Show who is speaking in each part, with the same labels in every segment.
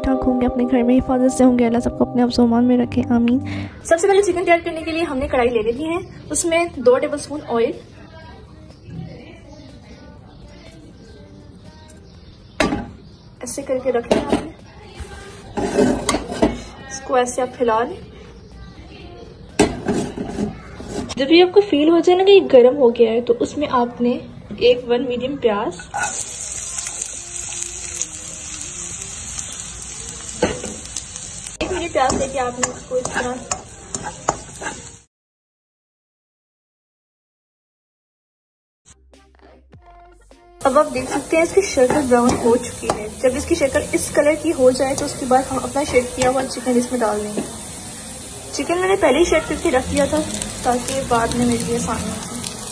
Speaker 1: ठाक होंगे, अपने घर में हिफाजत से होंगे। अल्लाह सबको अपने अफ़ज़ो-मान में रखे, आमीन। सबसे पहले चिकन तैयार करने के लिए हमने कढ़ाई ले लेनी है, उसमें 2 टेबलस्पून ऑयल, ऐसे करके रखना है आपने। इसको ऐसे आप हिला लें। जब ये आपको फील हो जाए ना कि ये गर्म हो गया है, तो उसमें आपने 1 मीडियम प्याज, प्याज लेके आपने इसको इस तरह अब आप देख सकते हैं इसकी शक्ल ब्राउन हो चुकी है। जब इसकी शक्ल इस कलर की हो जाए तो उसके बाद हम अपना शेक किया हुआ चिकन इसमें डाल देंगे। चिकन मैंने पहले ही शेक करके रख दिया था ताकि बाद में मेरे लिए आसानी हो।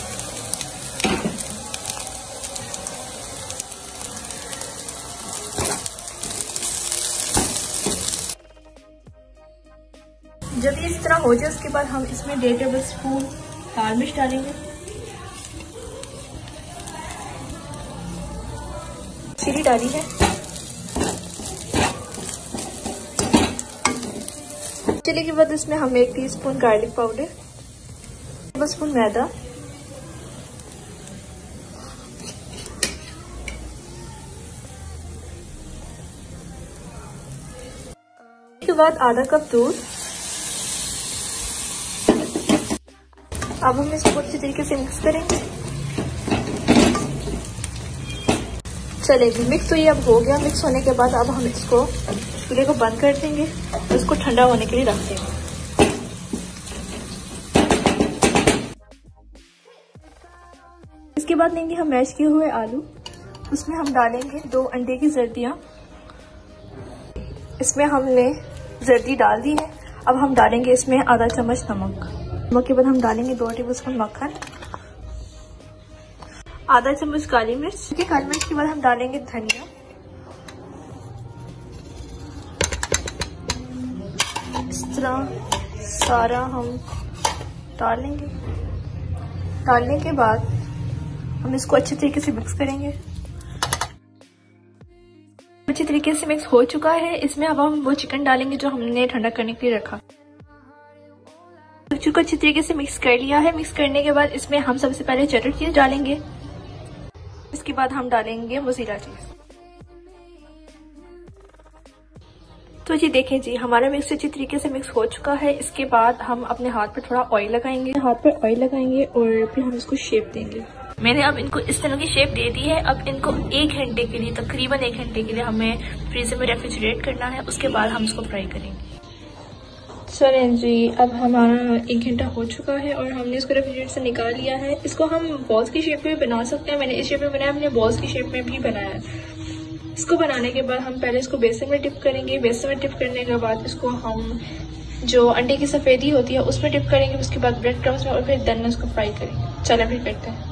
Speaker 1: जब ये इस तरह हो जाए उसके बाद हम इसमें 1.5 टेबलस्पून लाल मिर्च डालेंगे, चिली डाली है, चिली के बाद इसमें हम 1 टीस्पून गार्लिक पाउडर, 1 टेबलस्पून मैदा, के बाद आधा कप दूध। अब हम इसको अच्छी तरीके से मिक्स करेंगे। चलेगी मिक्स तो ये अब हो गया। मिक्स होने के बाद अब हम इसको चूल्हे को बंद कर देंगे और इसको ठंडा होने के लिए रख देंगे। इसके बाद लेंगे हम मैश किए हुए आलू, उसमें हम डालेंगे 2 अंडे की जर्दियां। इसमें हमने जर्दी डाल दी है। अब हम डालेंगे इसमें आधा चम्मच नमक। नमक के बाद हम डालेंगे 2 टेबलस्पून मक्खन, आधा चम्मच काली मिर्च। काली मिर्च के बाद हम डालेंगे धनिया, इस तरह सारा हम डालेंगे। डालने के बाद हम इसको अच्छे तरीके से मिक्स करेंगे। अच्छी तरीके से मिक्स हो चुका है। इसमें अब हम वो चिकन डालेंगे जो हमने ठंडा करने के लिए रखा। को अच्छी तरीके से मिक्स कर लिया है। मिक्स करने के बाद इसमें हम सबसे पहले चटर चीज डालेंगे, इसके बाद हम डालेंगे मोज़रेला चीज। तो जी देखें जी, हमारा मिक्स अच्छी तरीके से मिक्स हो चुका है। इसके बाद हम अपने हाथ पर थोड़ा ऑयल लगाएंगे, और फिर हम इसको शेप देंगे। मैंने अब इनको इस तरह की शेप दे दी है। अब इनको 1 घंटे के लिए, तकरीबन 1 घंटे के लिए हमें फ्रीजर में रेफ्रिजरेट करना है। उसके बाद हम इसको फ्राई करेंगे। चलें जी, अब हमारा 1 घंटा हो चुका है और हमने इसको रेफ्रिजरेटर से निकाल लिया है। इसको हम बॉल्स की शेप में भी बना सकते हैं। मैंने इस शेप में बनाया, हमने बॉल्स की शेप में भी बनाया है। इसको बनाने के बाद हम पहले इसको बेसन में डिप करेंगे। बेसन में डिप करने के बाद इसको हम जो अंडे की सफेदी होती है उसमें डिप करेंगे। उसके बाद ब्रेड क्रम्स में, और फिर देन उसको फ्राई करेंगे। चलें फिर करते हैं।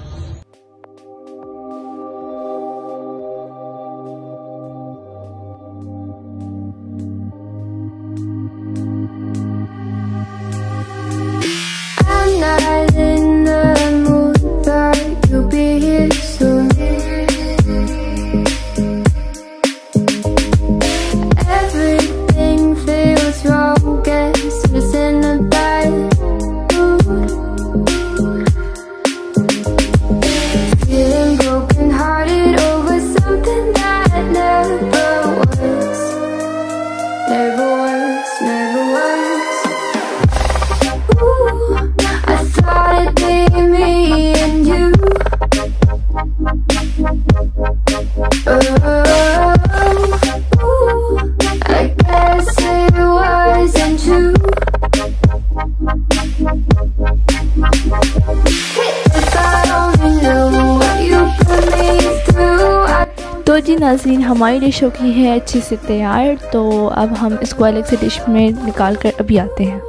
Speaker 1: तो जी नाज़रीन, हमारी डिश हो गई है अच्छे से तैयार। तो अब हम इसको अलग से डिश में निकाल कर अभी आते हैं।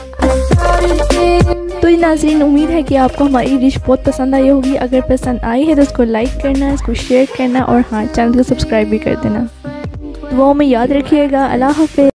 Speaker 1: तो जी नाज़रीन, उम्मीद है कि आपको हमारी डिश बहुत पसंद आई होगी। अगर पसंद आई है तो इसको लाइक करना, इसको शेयर करना और हाँ, चैनल को सब्सक्राइब भी कर देना। दुआओं में याद रखिएगा। अल्लाह हाफ़िज़।